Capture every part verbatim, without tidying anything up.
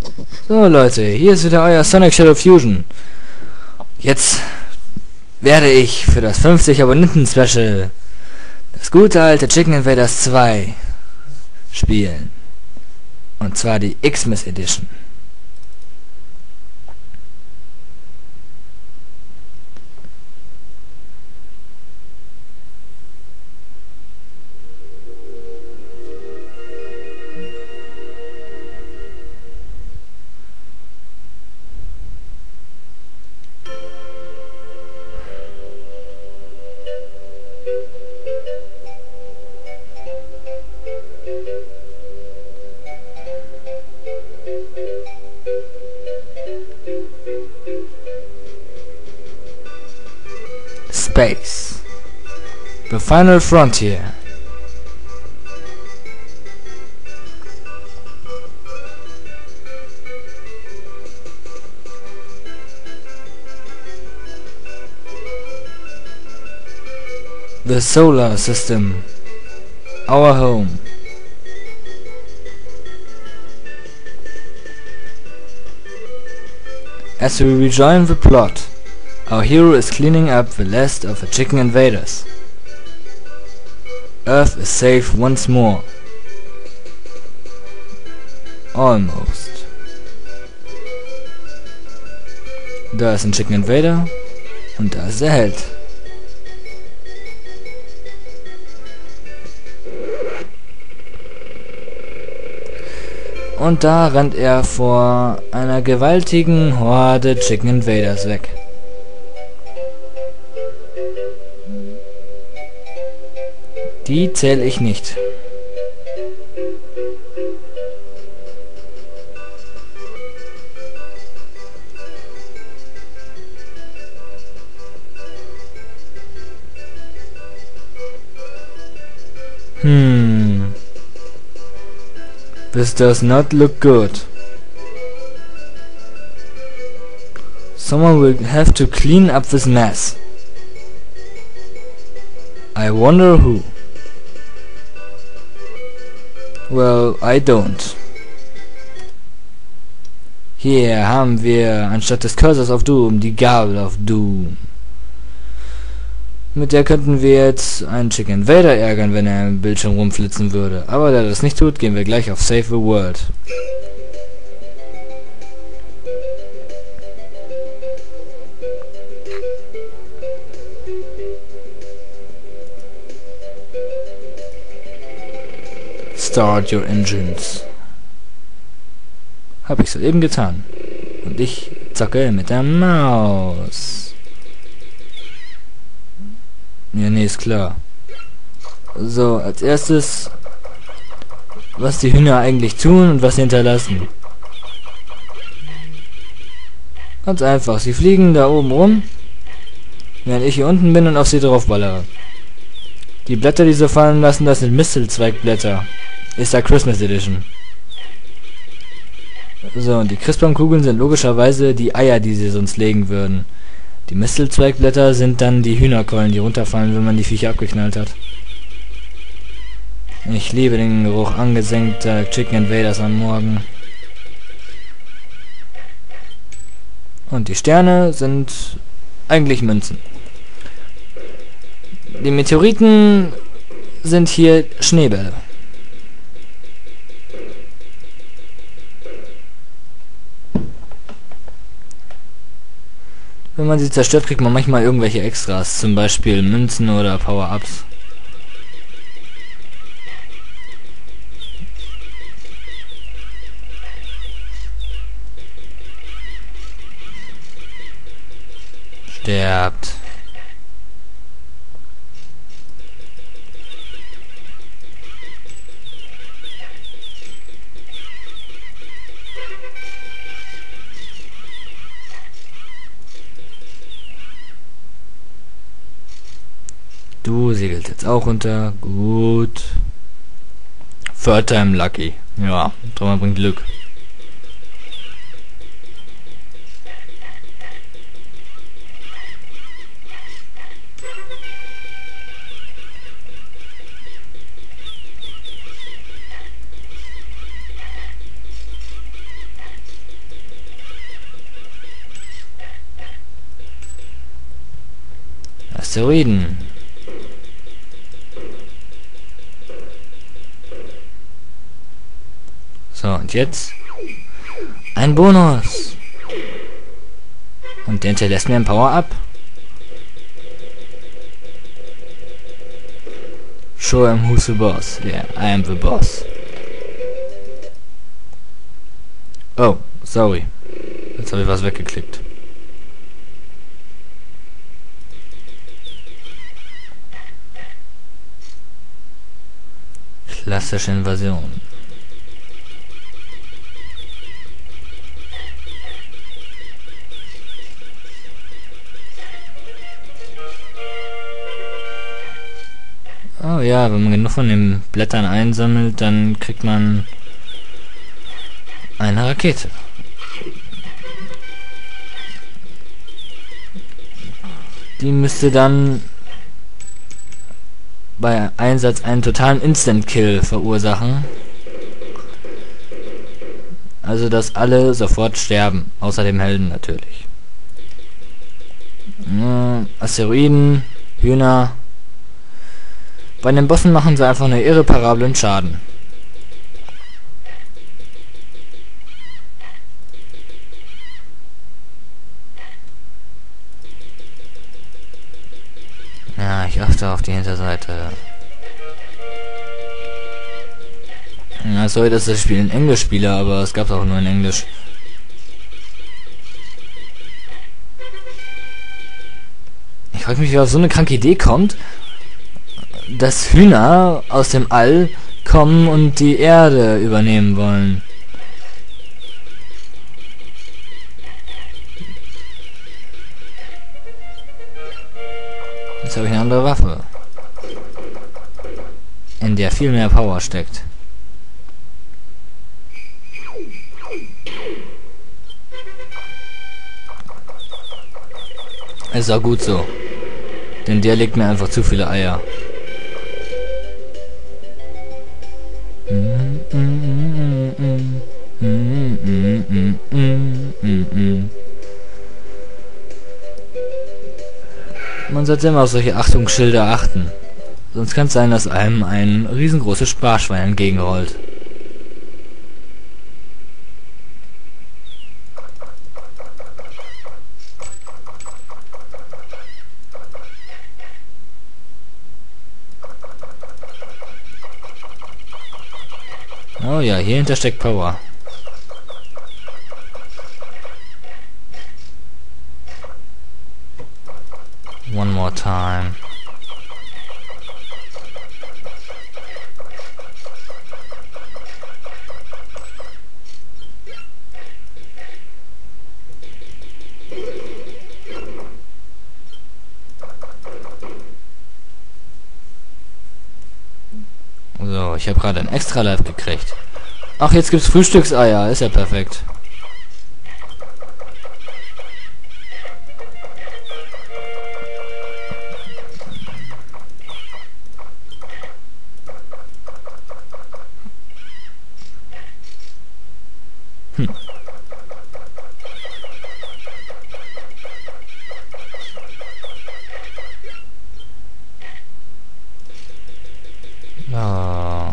So Leute, hier ist wieder euer Sonic Shadow Fusion. Jetzt werde ich für das fünfzig Abonnenten Special das gute alte Chicken Invaders zwei spielen. Und zwar die Xmas Edition. Space, the final frontier. The solar system, our home. As we rejoin the plot, our hero is cleaning up the last of the chicken invaders. Earth is safe once more. Almost. Da ist ein Chicken Invader und da ist der Held. Und da rennt er vor einer gewaltigen Horde Chicken Invaders weg. Die zähle ich nicht. Hmm. This does not look good. Someone will have to clean up this mess. I wonder who. Well, I don't. Hier haben wir anstatt des Cursors of Doom die Gabel of Doom. Mit der könnten wir jetzt einen Chicken Invader ärgern, wenn er im Bildschirm rumflitzen würde. Aber da er das nicht tut, gehen wir gleich auf Save the World. Start your engines. Hab ich soeben getan. Und ich zocke mit der Maus. Ja, nee, ist klar. So, als erstes, was die Hühner eigentlich tun und was sie hinterlassen. Ganz einfach, sie fliegen da oben rum, während ich hier unten bin und auf sie draufballere. Die Blätter, die sie fallen lassen, das sind Mistelzweigblätter. Ist der Christmas Edition. So, und die Christbaumkugeln sind logischerweise die Eier, die sie sonst legen würden. Die Mistelzweigblätter sind dann die Hühnerkeulen, die runterfallen, wenn man die Viecher abgeknallt hat. Ich liebe den Geruch angesenkter Chicken Invaders am Morgen. Und die Sterne sind eigentlich Münzen. Die Meteoriten sind hier Schneebälle. Wenn man sie zerstört, kriegt man manchmal irgendwelche Extras, zum Beispiel Münzen oder Power-Ups. Sterbt. Du segelst jetzt auch runter. Gut. Third time lucky. Ja, dreimal bringt Glück. Asteroiden. So, und jetzt ein Bonus. Und der hinterlässt mir ein Power-Up. Show him who's the boss. Yeah, I am the boss. Oh, sorry. Jetzt habe ich was weggeklickt. Klassische Invasion. Oh ja, wenn man genug von den Blättern einsammelt, dann kriegt man eine Rakete. Die müsste dann bei Einsatz einen totalen Instant-Kill verursachen. Also, dass alle sofort sterben, außer dem Helden natürlich. Ja, Asteroiden, Hühner. Bei den Bossen machen sie einfach einen irreparablen Schaden. Ja, ich achte auf die Hinterseite. Ja, sorry, dass das Spiel in Englisch spiele, aber es gab es auch nur in Englisch. Ich frage mich, wie auf so eine kranke Idee kommt, dass Hühner aus dem All kommen und die Erde übernehmen wollen. Jetzt habe ich eine andere Waffe, in der viel mehr Power steckt. Ist auch gut so, denn der legt mir einfach zu viele Eier. Man sollte immer auf solche Achtungsschilder achten. Sonst kann es sein, dass einem ein riesengroßes Sparschwein entgegenrollt. Oh ja, hier hinter steckt Power. One more time. So, ich habe gerade ein extra Live gekriegt. Ach, jetzt gibt's Frühstückseier, ist ja perfekt. Hm. Oh.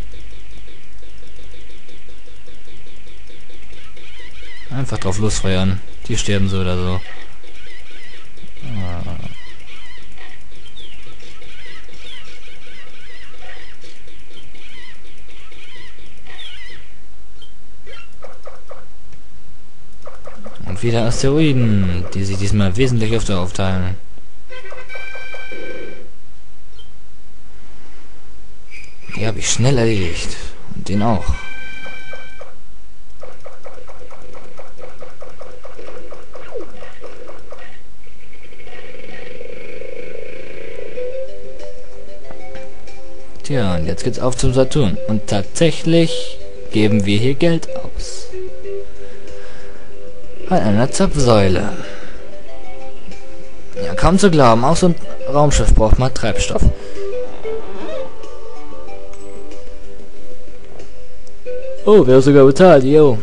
Einfach drauf losfeuern. Die sterben so oder so. Oh. Und wieder Asteroiden, die sich diesmal wesentlich öfter aufteilen. Die habe ich schnell erledigt. Und den auch. Tja, und jetzt geht's auf zum Saturn. Und tatsächlich geben wir hier Geld aus. An einer Zapfsäule. Ja, kaum zu glauben. Auch so ein Raumschiff braucht mal Treibstoff. Oh, wer sogar bezahlt, yo.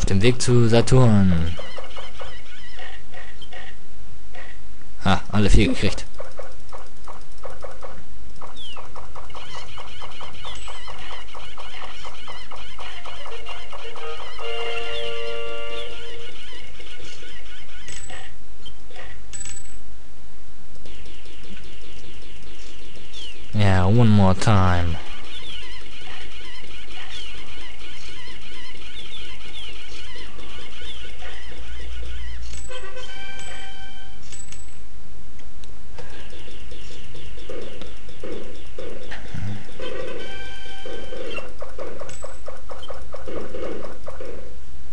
Auf dem Weg zu Saturn. Ah, alle vier gekriegt. Yeah, one more time.